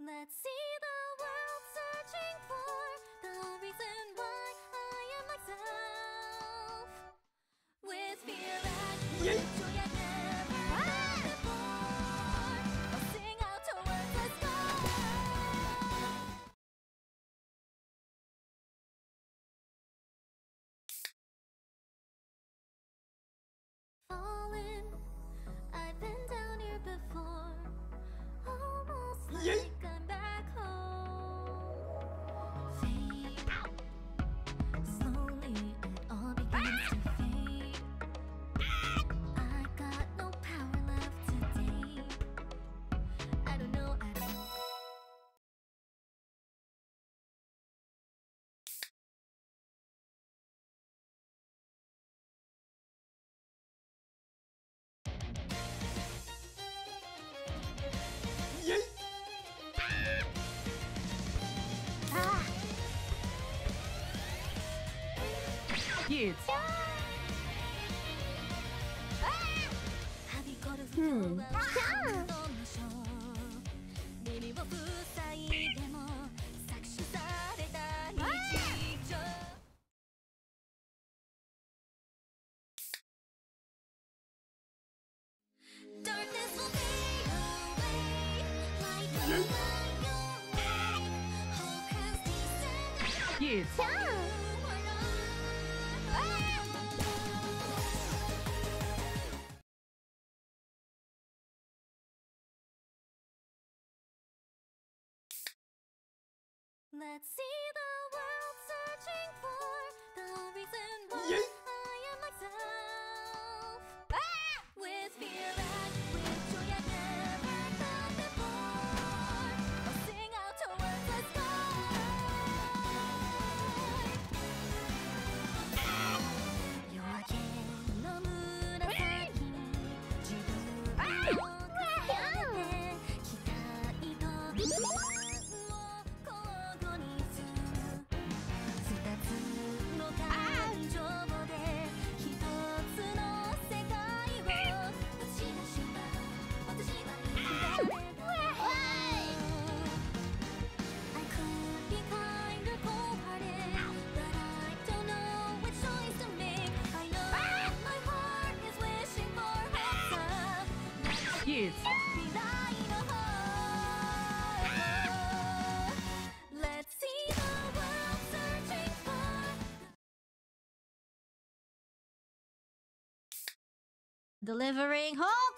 Let's see the world searching for the reason why I am myself. With fear and with joy I never felt before. I'll sing out towards the sky. Fallen, I've been down here before. Almost like I'm back home. Fade. Slowly it all begins to fade. I got no power left today. I don't know. Cute. Darkness will fade away like the light your way. Hope has descended. Cute. Let's see the world searching for the reason why I am myself. With fear and with joy I never felt before. I'll sing out towards the sky. 夜明けの紫に自分を重ねて期待と不安を交互にする二つの感情で一つの世界を打ち出した私は誰だろう I could be kind or cold-hearted, but I don't know which choice to make. I know my heart is wishing for hope. Cute. Let's see the world searching for. Delivering hope.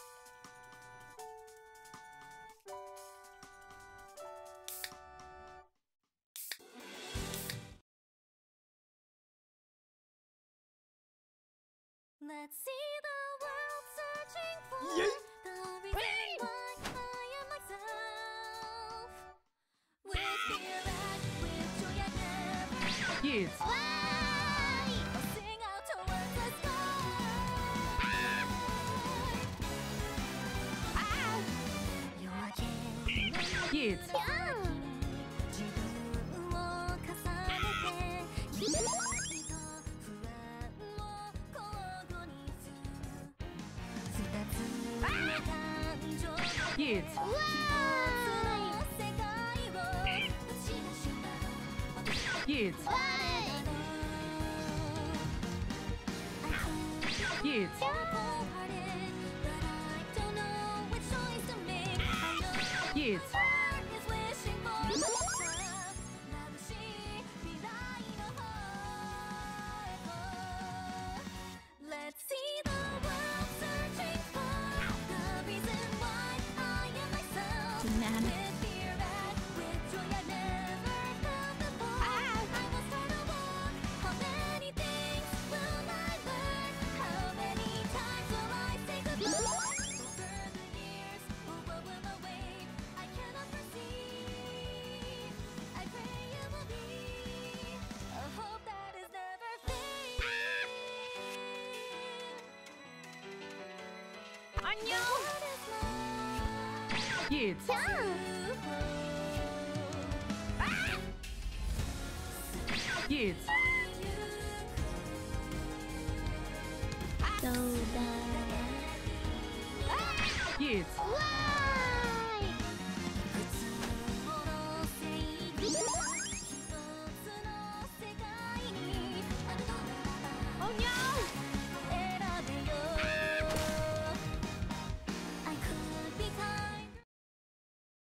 Let's see the world searching for the reason why I am myself. With fear and with joy I never Cute. fly. I'll sing out towards the sky. 夜明けの Cute. 自分を重ねて期待と不安を交互にする二つの感情で一 Cute. つの世界を打ち出した私は Cute. 誰だろう I could be Cute. cold-hearted, but I don't know which choice to make. I know Cute. my heart is wishing for hope. 眩しい未来の方へ Let's see the world searching for the reason why I am myself. With fear and with joy I never felt before. I will start a walk. How many things will I learn? How many times will I say goodbye? Over the years, what will await? I cannot foresee. I pray it will be a hope that is never fading. 안녕. What is love? Cute. Cute. So Cute.